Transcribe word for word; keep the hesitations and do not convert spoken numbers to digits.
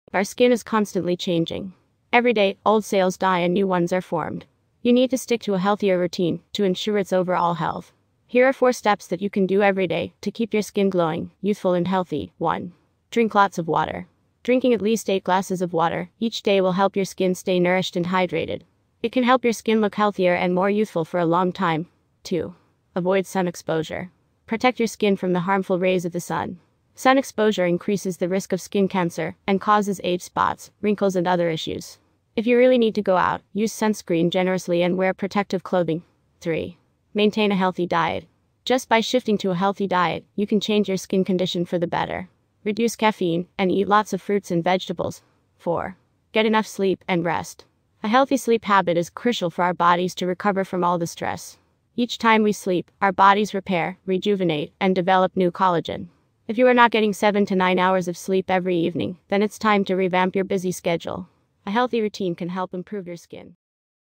Our skin is constantly changing. Every day, old cells die and new ones are formed. You need to stick to a healthier routine to ensure its overall health. Here are four steps that you can do every day to keep your skin glowing, youthful and healthy. one. Drink lots of water. Drinking at least eight glasses of water each day will help your skin stay nourished and hydrated. It can help your skin look healthier and more youthful for a long time. two. Avoid sun exposure. Protect your skin from the harmful rays of the sun. Sun exposure increases the risk of skin cancer and causes age spots, wrinkles, and other issues. If you really need to go out, use sunscreen generously and wear protective clothing. three. Maintain a healthy diet. Just by shifting to a healthy diet, you can change your skin condition for the better. Reduce caffeine and eat lots of fruits and vegetables. four. Get enough sleep and rest. A healthy sleep habit is crucial for our bodies to recover from all the stress. Each time we sleep, our bodies repair, rejuvenate, and develop new collagen. If you are not getting seven to nine hours of sleep every evening, then it's time to revamp your busy schedule. A healthy routine can help improve your skin.